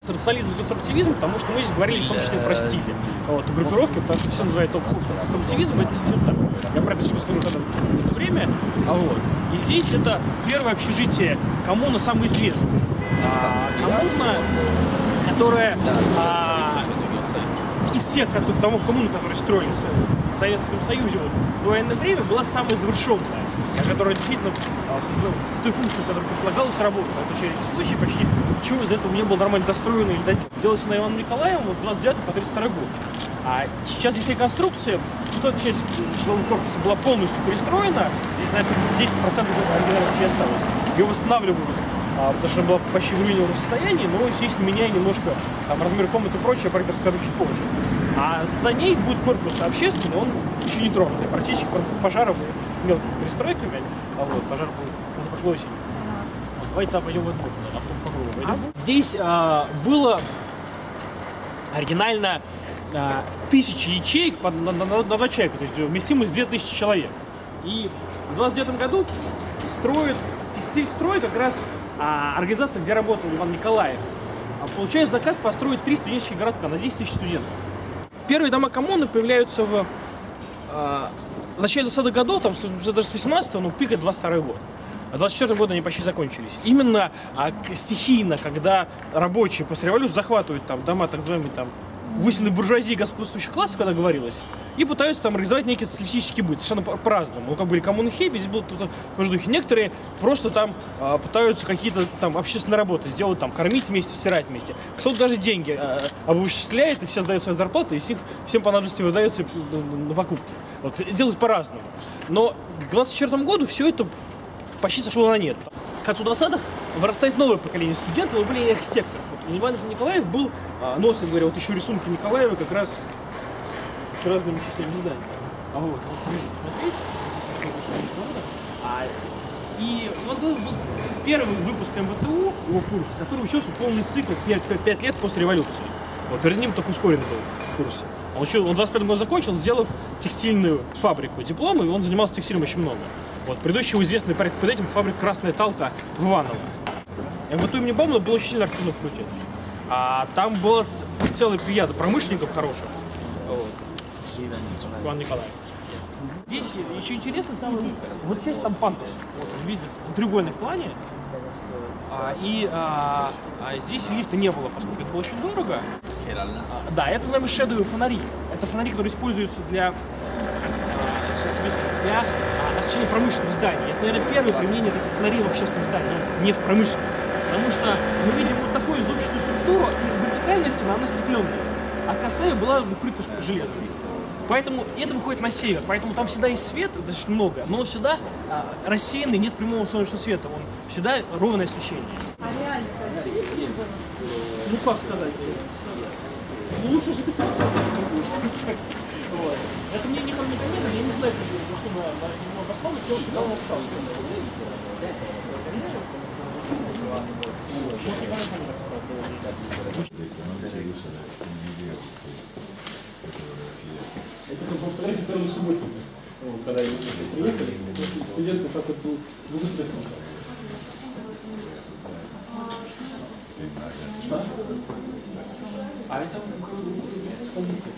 социализм и конструктивизм, потому что мы здесь говорили в том числе про стили группировки, потому что все называют конструктивизм, это действительно так. Я про это еще скажу когда будет время. И здесь это первое общежитие коммуна, самое известное. Коммуна, которая из всех домов коммуны, которые строились в Советском Союзе в военное время, была самая завершенная, которая действительно в той функции, которая предполагалась, работала. Это в эти случаи почти ничего из этого не было нормально достроено или доделано. Делалось на Ивана Николаева в 29 по 32 год. А сейчас здесь реконструкция, эта часть жилого корпуса была полностью перестроена, здесь, наверное, 10% оригинальной части осталось. Ее восстанавливают, потому что она была почти в руиновом состоянии, но, естественно, меняя немножко размер комнаты и прочее, я про это расскажу чуть позже. А за ней будет корпус общественный, он еще не тронутый, практически пожаром и мелкими перестройками. Пожар был прошлой осенью. Давайте там пойдем в этот корпус, а потом по кругу пойдем. Здесь было оригинально 1000 ячеек на 2 человека, то есть вместимость 2000 человек. И в 29 году текстильстрой как раз организация, где работал Иван Николаев, получает заказ построить 3 студенческих городка на 10 000 студентов. Первые дома коммуны появляются в начале 20-х годов, там, даже с 18-го, но пик это 22 год. А 24 года они почти закончились. Именно стихийно, когда рабочие после революции захватывают там дома так называемые высшей буржуазии господствующих классов, когда говорилось, и пытаются там организовать некий социалистический быт, совершенно по-разному. Как были коммуны Хейби, здесь было в духе. Некоторые просто там пытаются какие-то там общественные работы сделать, там, кормить вместе, стирать вместе. Кто-то даже деньги обучисляет, и все сдают свои зарплаты, и всем по надобности выдается на покупки. Делать по-разному. Но к 24 году все это почти сошло на нет. К концу 20-х вырастает новое поколение студентов, были архитекторы. Иван Николаев был, носом говоря, еще рисунки Николаева как раз с разными частями здания. Смотрите. И он был первым из выпуска МВТУ, его курс, который учился полный цикл 5 лет после революции. Перед ним только ускоренный был курс. Он в 25 году закончил, сделав текстильную фабрику диплом, и он занимался текстилем очень много. Предыдущий известный перед этим фабрика «Красная Талка» в Иваново. МВТУ имени Баумана был очень сильно активно вкрутен. Там была целая плеяда промышленников хороших. Иван Николаев. Здесь еще интересно, вот сейчас там пандус. Видите, треугольный в плане. Здесь лифта не было, поскольку это было очень дорого. Да, это, называемые шедовые фонари. Это фонари, которые используются для освещения промышленных зданий. Это, наверное, первое применение таких фонарей в общественных зданиях, не в промышленных. Потому что мы видим вот такую зубчатую структуру, и вертикальная стена, она стеклянная, а косая была укрыта железом. Поэтому это выходит на север, поэтому там всегда есть свет, достаточно много, но он всегда рассеянный, нет прямого солнечного света, он всегда ровное освещение. А реально? Ну как сказать? Лучше же это мне не комментарий, я не знаю, что мы обоснованы, я всегда написал. Это фотография первой субботы, когда приехали, студенты так вот благоустройством. А это столица.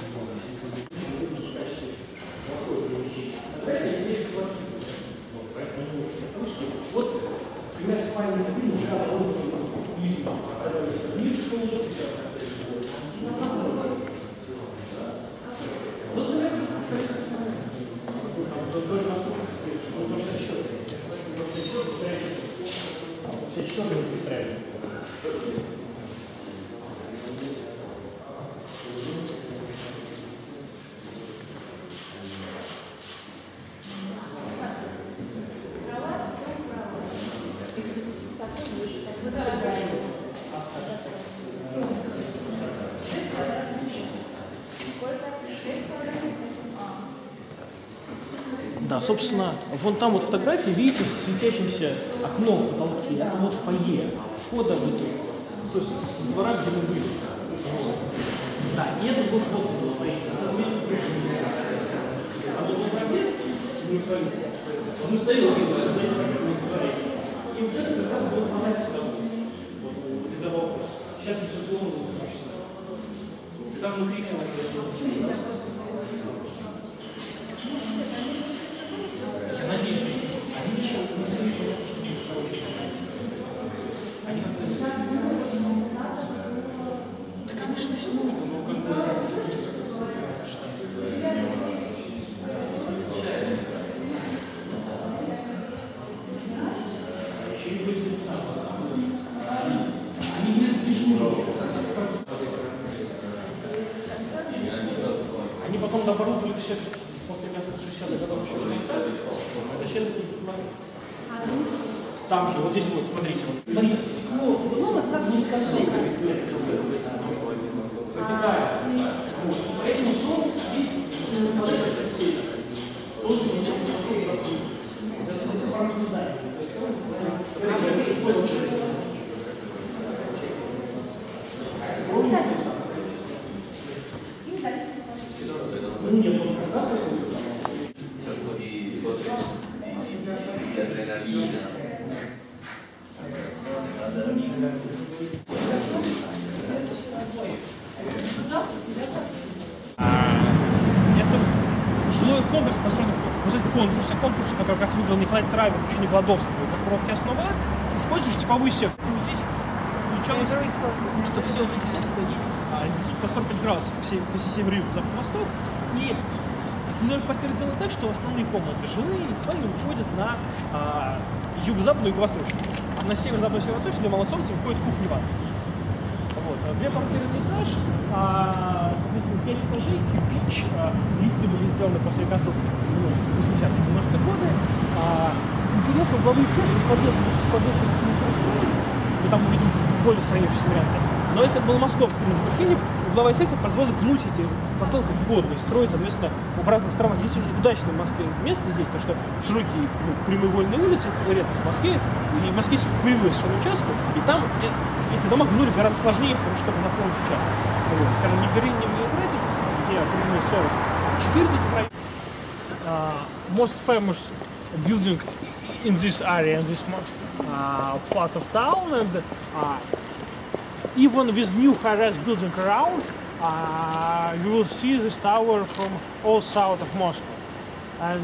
Вот, пример спальни уже Да, собственно, вон там вот фотографии, видите, с светящимся окном в потолке. Это вот фойе, входа в эту, то есть с двора, где мы были. Вот. Да, и это был вход в дворец. А вот на дворе, мы стоим, и вот это как раз был фонарь сюда. Вот, сейчас все оборудовали все после конструкции 60-х годов еще швейцарии. Это щели там же, вот здесь вот, смотрите. Смотрите, стекло низкосортное. Затекает. Поэтому солнце светит, это сеть. Солнце жилой комплекс построен по конкурсу, который как раз выиграл Николай Травин, ученик Гладовского, группировки «Основа», используешь типовой сектор. Здесь получалось, что все вот эти секции по 45 градусов, все север-юг, запад-восток, и номер квартиры сделано так, что основные комнаты жилые и спальни выходят на юго-западную и юго-восточную. А на северо-запад и северо-восточную для малосолнца выходит кухня и ванна. Вот. Две квартиры на этаж, соответственно, 5 этажей, кирпич, лифты были сделаны после реконструкции 80-е, 90-е годы. Интересно, угловые секции поддерживаются мы там увидим более сохранившиеся варианты. Но это было московское изобретение. Угловая секция позволит гнуть эти кварталы как угодно и строить, соответственно, в разных странах. Здесь удачное в Москве место здесь, потому что широкие прямоугольные улицы, это редкость в Москве, и в Москве кривые совершенно участки, и там эти дома гнули гораздо сложнее, чтобы заполнить участок. Вот. Скажем, не в Берлине, не в Европе, где примерно 44 таких районов. Most famous building in this area, in this part of town, and even with new high-rise building around, you will see this tower from all south of Moscow. And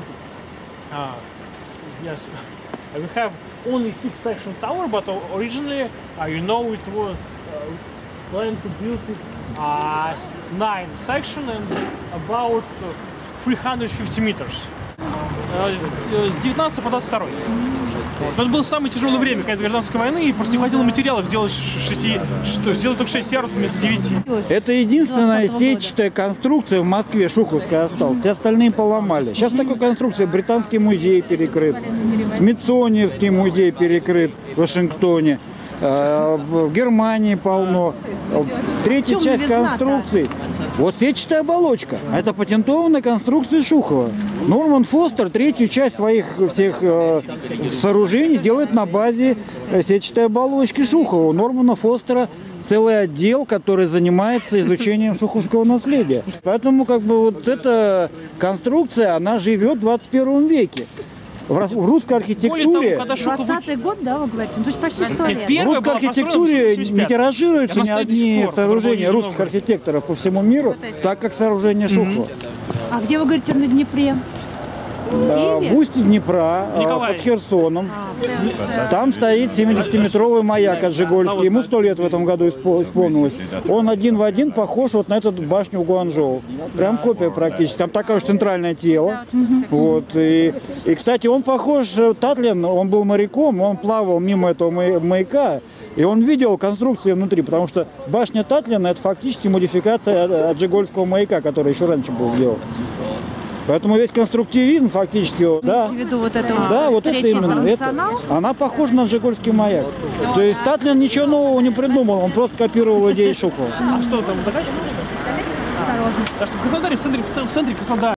yes, we have only 6-section tower, but originally, you know, it was planned to build it 9-section and about 350 meters. С 19 по 22. Но это было самое тяжелое время, когда гражданской войны, и просто не хватило материалов сделать только 6 ярусов вместо 9. Это единственная сетчатая конструкция в Москве, Шуховская, осталась. Все остальные поломали. Сейчас такой конструкции Британский музей перекрыт, Смитсониевский музей перекрыт в Вашингтоне, в Германии полно. Третья часть конструкции. Вот сетчатая оболочка. Это патентованная конструкция Шухова. Норман Фостер третью часть своих всех сооружений делает на базе сетчатой оболочки Шухова. У Нормана Фостера целый отдел, который занимается изучением шуховского наследия. Поэтому как бы вот эта конструкция, она живет в 21 веке. В русской архитектуре... 20-й год, да, вы говорите? То есть почти 100 лет. В русской архитектуре не тиражируются ни одни сооружения русских архитекторов по всему миру, так как сооружение Шухова. А где вы говорите, на Днепре? В устье Днепра, под Херсоном. Там стоит 70-метровый маяк Аджигольский. Ему 100 лет в этом году исполнилось. Он один в один похож вот на эту башню в Гуанчжоу. Прям копия практически. Там такое же центральное тело. Вот. И, кстати, он похож, Татлин, он был моряком, он плавал мимо этого маяка. И он видел конструкции внутри, потому что башня Татлина — это фактически модификация Аджигольского маяка, который еще раньше был сделан. Поэтому весь конструктивизм фактически, да, вот это именно. Она похожа на Аджигольский маяк. То есть Татлин ничего нового не придумал, он просто копировал идеи Шухова. А что там, докачка? Осторожно. Так что в Краснодаре, в центре Краснодара.